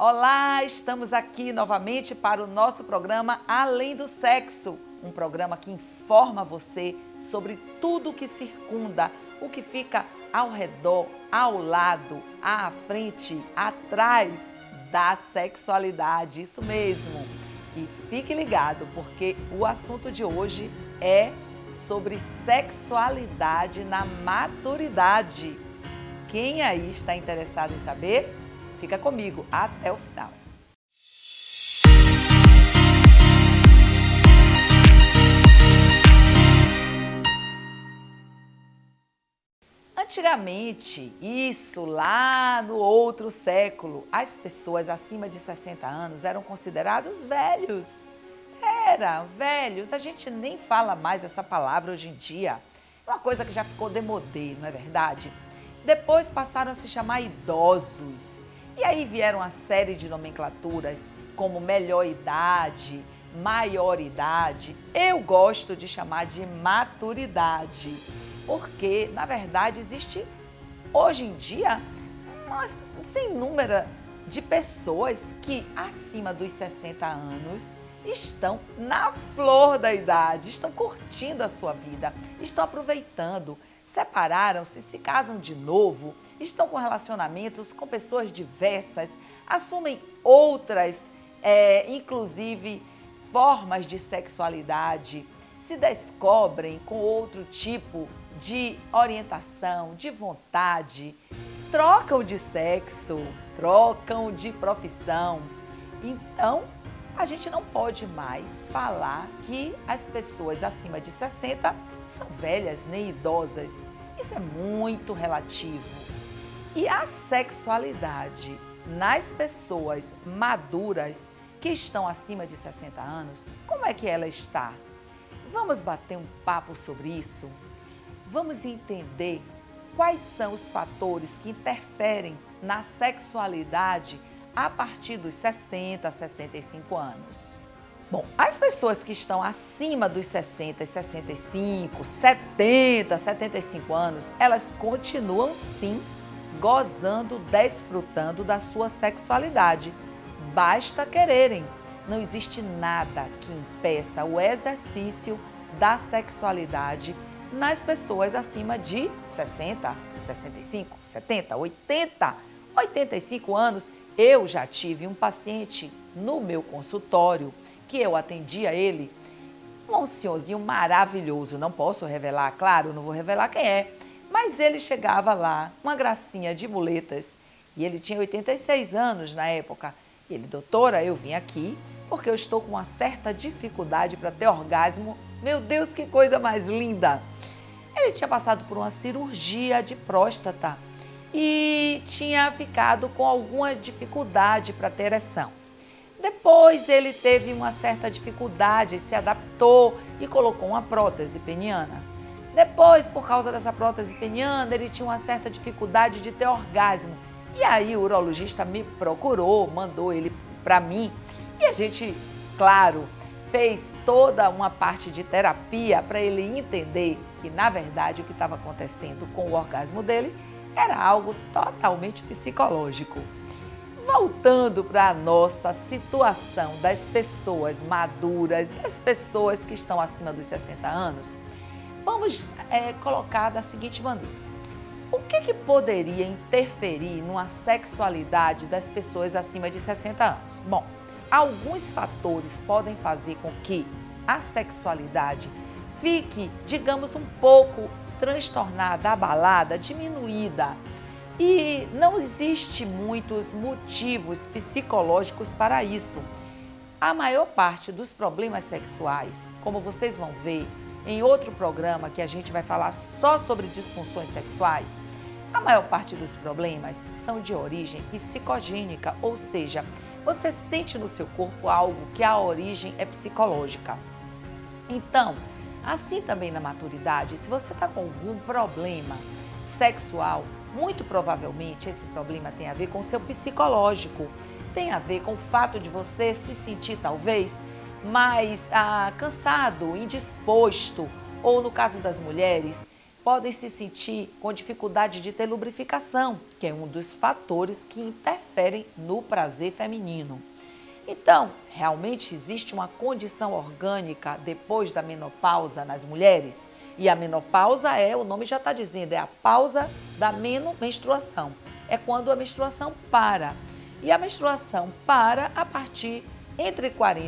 Olá, estamos aqui novamente para o nosso programa Além do Sexo, um programa que informa você sobre tudo o que circunda, o que fica ao redor, ao lado, à frente, atrás da sexualidade, isso mesmo. E fique ligado, porque o assunto de hoje é sobre sexualidade na maturidade. Quem aí está interessado em saber? Fica comigo até o final. Antigamente, isso lá no outro século, as pessoas acima de 60 anos eram considerados velhos. Velhos. A gente nem fala mais essa palavra hoje em dia. É uma coisa que já ficou demodê, não é verdade? Depois passaram a se chamar idosos. E aí vieram uma série de nomenclaturas como melhor idade, maioridade. Eu gosto de chamar de maturidade, porque, na verdade, existe hoje em dia uma sem número de pessoas que acima dos 60 anos estão na flor da idade, estão curtindo a sua vida, estão aproveitando, separaram-se, se casam de novo, estão com relacionamentos com pessoas diversas, assumem outras, inclusive formas de sexualidade, se descobrem com outro tipo de orientação, de vontade, trocam de sexo, trocam de profissão. Então, a gente não pode mais falar que as pessoas acima de 60 são velhas nem idosas. Isso é muito relativo. E a sexualidade nas pessoas maduras que estão acima de 60 anos, como é que ela está? Vamos bater um papo sobre isso? Vamos entender quais são os fatores que interferem na sexualidade a partir dos 60, 65 anos. Bom, as pessoas que estão acima dos 60, 65, 70, 75 anos, elas continuam sim gozando, desfrutando da sua sexualidade. Basta quererem. Não existe nada que impeça o exercício da sexualidade nas pessoas acima de 60, 65, 70, 80, 85 anos. Eu já tive um paciente no meu consultório que eu atendia ele, um senhorzinho maravilhoso, não posso revelar, claro, não vou revelar quem é, mas ele chegava lá, uma gracinha de muletas, e ele tinha 86 anos na época. E ele, doutora, eu vim aqui porque eu estou com uma certa dificuldade para ter orgasmo. Meu Deus, que coisa mais linda! Ele tinha passado por uma cirurgia de próstata e tinha ficado com alguma dificuldade para ter ereção. Depois ele teve uma certa dificuldade, se adaptou e colocou uma prótese peniana. Depois, por causa dessa prótese peniana, ele tinha uma certa dificuldade de ter orgasmo. E aí o urologista me procurou, mandou ele para mim e a gente, claro, fez toda uma parte de terapia para ele entender que, na verdade, o que estava acontecendo com o orgasmo dele era algo totalmente psicológico. Voltando para a nossa situação das pessoas maduras, das pessoas que estão acima dos 60 anos, vamos colocar da seguinte maneira. O que poderia interferir numa sexualidade das pessoas acima de 60 anos? Bom, alguns fatores podem fazer com que a sexualidade fique, digamos, um pouco transtornada, abalada, diminuída. E não existe muitos motivos psicológicos para isso. A maior parte dos problemas sexuais, como vocês vão ver em outro programa que a gente vai falar só sobre disfunções sexuais, a maior parte dos problemas são de origem psicogênica, ou seja, você sente no seu corpo algo que a origem é psicológica. Então, assim também na maturidade, se você está com algum problema sexual, muito provavelmente esse problema tem a ver com o seu psicológico, tem a ver com o fato de você se sentir talvez mais cansado, indisposto, ou no caso das mulheres, podem se sentir com dificuldade de ter lubrificação, que é um dos fatores que interferem no prazer feminino. Então, realmente existe uma condição orgânica depois da menopausa nas mulheres? E a menopausa o nome já está dizendo, é a pausa da menstruação. É quando a menstruação para. E a menstruação para a partir entre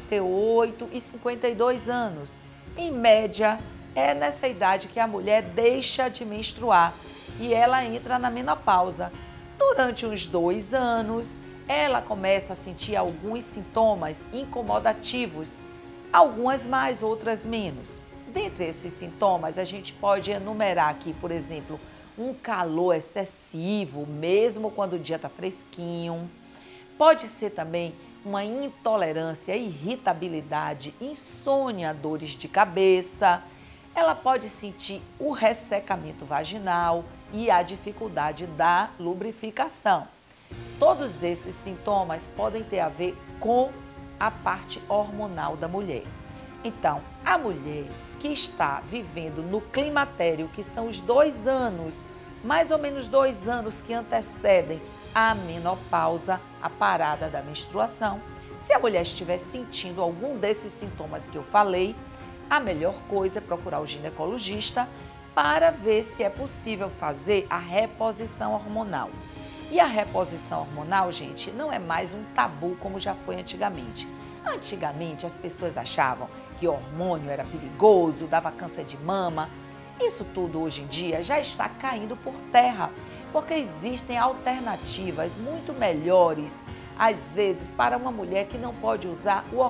48 e 52 anos. Em média, é nessa idade que a mulher deixa de menstruar e ela entra na menopausa. Durante uns 2 anos, ela começa a sentir alguns sintomas incomodativos, algumas mais, outras menos. Dentre esses sintomas, a gente pode enumerar aqui, por exemplo, um calor excessivo, mesmo quando o dia está fresquinho. Pode ser também uma intolerância, irritabilidade, insônia, dores de cabeça. Ela pode sentir o ressecamento vaginal e a dificuldade da lubrificação. Todos esses sintomas podem ter a ver com a parte hormonal da mulher. Então, a mulher que está vivendo no climatério, que são os 2 anos, mais ou menos 2 anos que antecedem a menopausa, a parada da menstruação, se a mulher estiver sentindo algum desses sintomas que eu falei, a melhor coisa é procurar o ginecologista para ver se é possível fazer a reposição hormonal. E a reposição hormonal, gente, não é mais um tabu como já foi antigamente. Antigamente as pessoas achavam que hormônio era perigoso, dava câncer de mama. Isso tudo hoje em dia já está caindo por terra, porque existem alternativas muito melhores, às vezes, para uma mulher que não pode usar o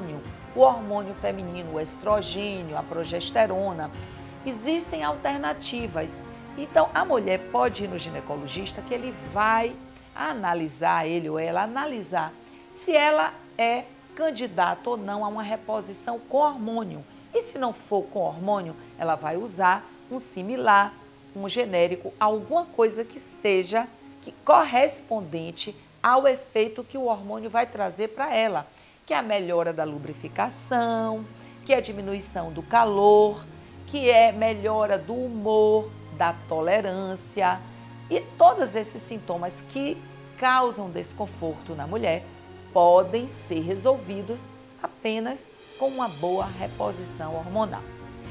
hormônio feminino, o estrogênio, a progesterona. Existem alternativas. Então, a mulher pode ir no ginecologista que ele vai analisar, ele ou ela analisar se ela é candidata ou não a uma reposição com hormônio. E se não for com hormônio, ela vai usar um similar, um genérico, alguma coisa que seja correspondente ao efeito que o hormônio vai trazer para ela, que é a melhora da lubrificação, que é a diminuição do calor, que é melhora do humor, da tolerância e todos esses sintomas que causam desconforto na mulher podem ser resolvidos apenas com uma boa reposição hormonal.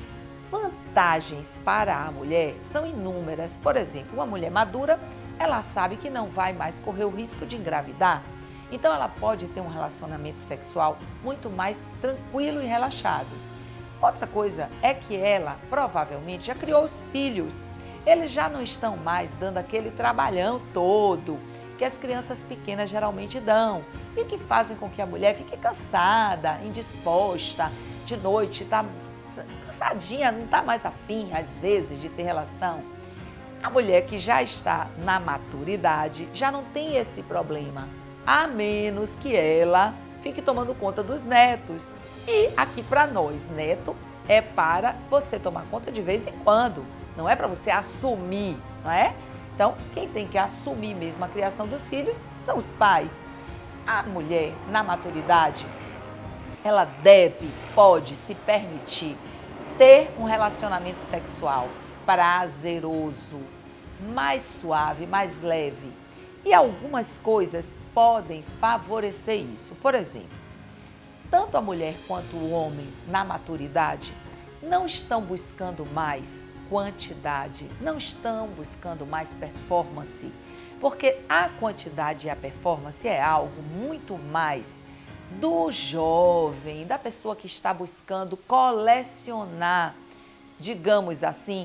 Vantagens para a mulher são inúmeras. Por exemplo, uma mulher madura, ela sabe que não vai mais correr o risco de engravidar. Então, ela pode ter um relacionamento sexual muito mais tranquilo e relaxado. Outra coisa é que ela provavelmente já criou os filhos. Eles já não estão mais dando aquele trabalhão todo que as crianças pequenas geralmente dão e que fazem com que a mulher fique cansada, indisposta, de noite, está cansadinha, não está mais afim, às vezes, de ter relação. A mulher que já está na maturidade já não tem esse problema, a menos que ela fique tomando conta dos netos. E aqui para nós, neto é para você tomar conta de vez em quando, não é para você assumir, não é? Então, quem tem que assumir mesmo a criação dos filhos são os pais. A mulher, na maturidade, ela pode se permitir ter um relacionamento sexual prazeroso, mais suave, mais leve. E algumas coisas podem favorecer isso. Por exemplo, tanto a mulher quanto o homem, na maturidade, não estão buscando mais quantidade, não estão buscando mais performance, porque a quantidade e a performance é algo muito mais do jovem, da pessoa que está buscando colecionar, digamos assim,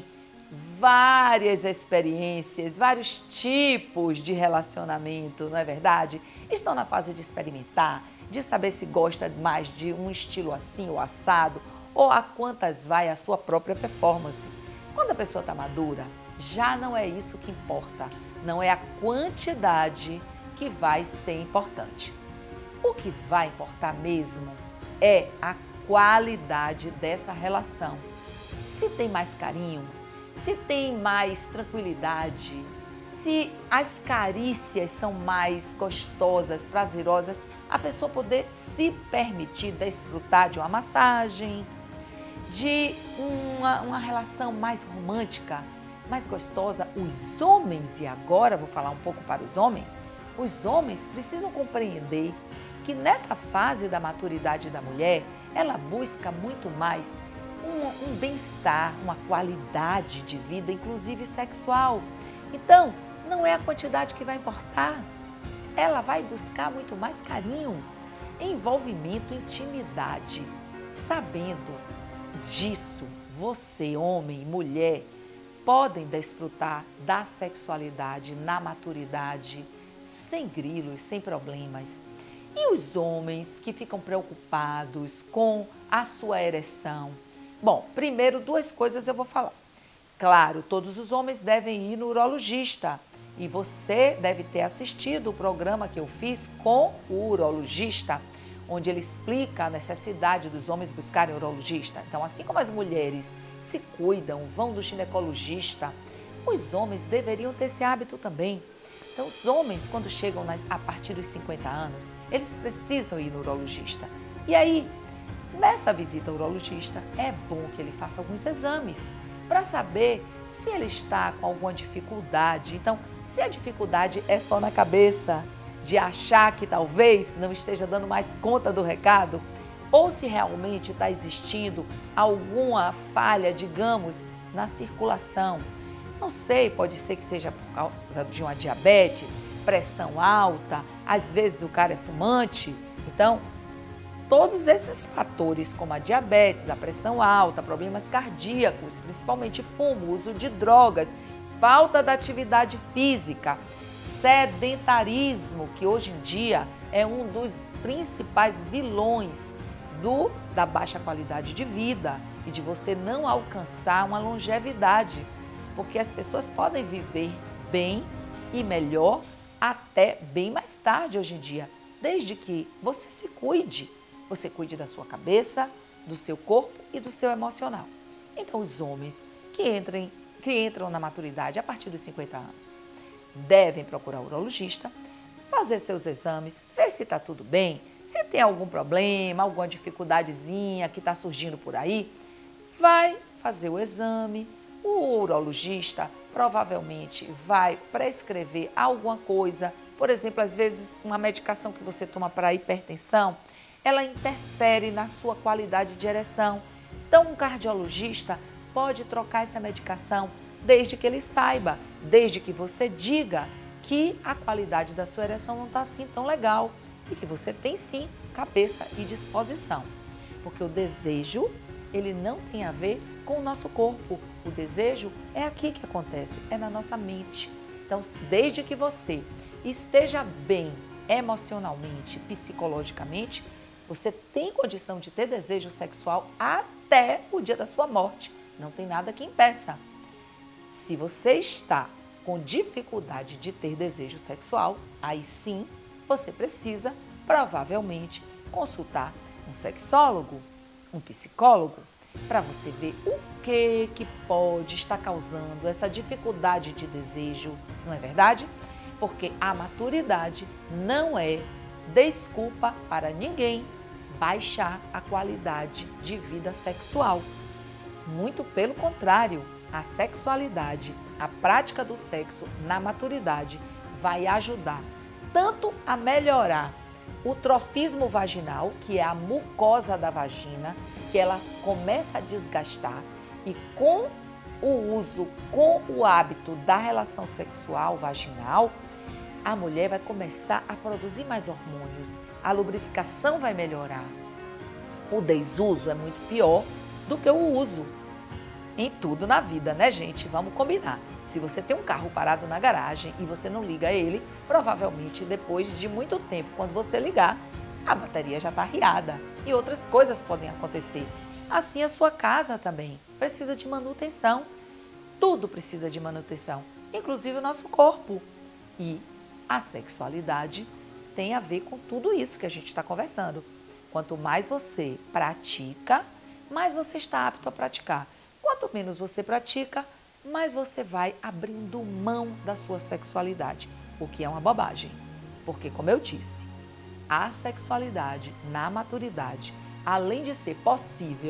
várias experiências, vários tipos de relacionamento, não é verdade? Estão na fase de experimentar, de saber se gosta mais de um estilo assim ou assado, ou a quantas vai a sua própria performance. Quando a pessoa está madura, já não é isso que importa, não é a quantidade que vai ser importante. O que vai importar mesmo é a qualidade dessa relação. Se tem mais carinho, se tem mais tranquilidade, se as carícias são mais gostosas, prazerosas, a pessoa poder se permitir desfrutar de uma massagem, de uma relação mais romântica, mais gostosa. Os homens, e agora vou falar um pouco para os homens precisam compreender que nessa fase da maturidade da mulher, ela busca muito mais um bem-estar, uma qualidade de vida, inclusive sexual. Então, não é a quantidade que vai importar. Ela vai buscar muito mais carinho, envolvimento, intimidade. Sabendo disso, você, homem e mulher, podem desfrutar da sexualidade na maturidade, sem grilos, sem problemas. E os homens que ficam preocupados com a sua ereção? Bom, primeiro, duas coisas eu vou falar. Claro, todos os homens devem ir no urologista. E você deve ter assistido o programa que eu fiz com o urologista, onde ele explica a necessidade dos homens buscarem urologista. Então, assim como as mulheres se cuidam, vão do ginecologista, os homens deveriam ter esse hábito também. Então, os homens, quando chegam a partir dos 50 anos, eles precisam ir no urologista. E aí, nessa visita ao urologista, é bom que ele faça alguns exames para saber se ele está com alguma dificuldade. Então, se a dificuldade é só na cabeça, de achar que talvez não esteja dando mais conta do recado, ou se realmente está existindo alguma falha, digamos, na circulação. Não sei, pode ser que seja por causa de uma diabetes, pressão alta, às vezes o cara é fumante. Então, todos esses fatores, como a diabetes, a pressão alta, problemas cardíacos, principalmente fumo, uso de drogas, falta da atividade física, sedentarismo, que hoje em dia é um dos principais vilões da baixa qualidade de vida e de você não alcançar uma longevidade, porque as pessoas podem viver bem e melhor até bem mais tarde hoje em dia, desde que você se cuide. Você cuide da sua cabeça, do seu corpo e do seu emocional. Então, os homens que entram na maturidade a partir dos 50 anos devem procurar o urologista, fazer seus exames, ver se está tudo bem, se tem algum problema, alguma dificuldadezinha que está surgindo por aí, vai fazer o exame. O urologista provavelmente vai prescrever alguma coisa, por exemplo, às vezes uma medicação que você toma para hipertensão, ela interfere na sua qualidade de ereção. Então, um cardiologista pode trocar essa medicação desde que ele saiba, desde que você diga que a qualidade da sua ereção não está assim tão legal e que você tem sim cabeça e disposição. Porque o desejo, ele não tem a ver com o nosso corpo. O desejo é aqui que acontece, é na nossa mente. Então, desde que você esteja bem emocionalmente, psicologicamente, você tem condição de ter desejo sexual até o dia da sua morte. Não tem nada que impeça. Se você está com dificuldade de ter desejo sexual, aí sim você precisa provavelmente consultar um sexólogo, um psicólogo, para você ver o que pode estar causando essa dificuldade de desejo, não é verdade? Porque a maturidade não é desculpa para ninguém baixar a qualidade de vida sexual. Muito pelo contrário, a sexualidade, a prática do sexo na maturidade vai ajudar tanto a melhorar o trofismo vaginal, que é a mucosa da vagina, que ela começa a desgastar e com o uso, com o hábito da relação sexual vaginal, a mulher vai começar a produzir mais hormônios, a lubrificação vai melhorar. O desuso é muito pior do que o uso. Em tudo na vida, né, gente? Vamos combinar. Se você tem um carro parado na garagem e você não liga ele, provavelmente depois de muito tempo, quando você ligar, a bateria já está arriada e outras coisas podem acontecer. Assim a sua casa também precisa de manutenção. Tudo precisa de manutenção, inclusive o nosso corpo. E a sexualidade tem a ver com tudo isso que a gente está conversando. Quanto mais você pratica, mais você está apto a praticar. Quanto menos você pratica, mais você vai abrindo mão da sua sexualidade, o que é uma bobagem. Porque, como eu disse, a sexualidade na maturidade, além de ser possível,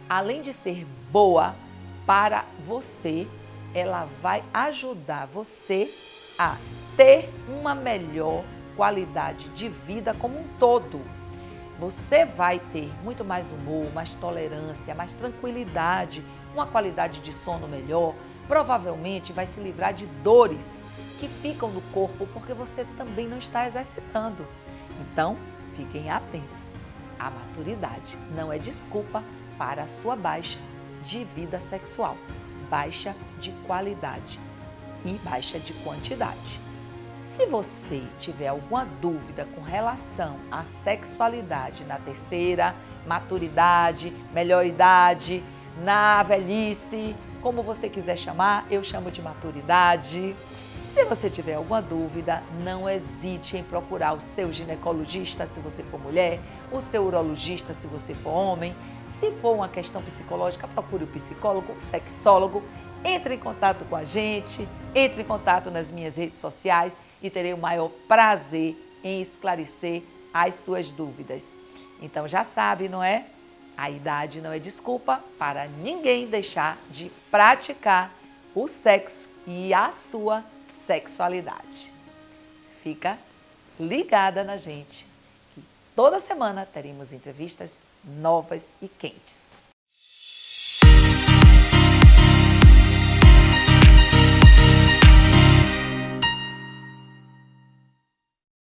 além de ser boa para você, ela vai ajudar você a ter uma melhor qualidade de vida como um todo. Você vai ter muito mais humor, mais tolerância, mais tranquilidade, uma qualidade de sono melhor. Provavelmente vai se livrar de dores que ficam no corpo porque você também não está exercitando. Então, fiquem atentos. A maturidade não é desculpa para a sua baixa de vida sexual. Baixa de qualidade e baixa de quantidade. Se você tiver alguma dúvida com relação à sexualidade na terceira, maturidade, melhor idade, na velhice, como você quiser chamar, eu chamo de maturidade. Se você tiver alguma dúvida, não hesite em procurar o seu ginecologista, se você for mulher, o seu urologista, se você for homem. Se for uma questão psicológica, procure o psicólogo, o sexólogo. Entre em contato com a gente, entre em contato nas minhas redes sociais e terei o maior prazer em esclarecer as suas dúvidas. Então já sabe, não é? A idade não é desculpa para ninguém deixar de praticar o sexo e a sua sexualidade. Fica ligada na gente, que toda semana teremos entrevistas novas e quentes.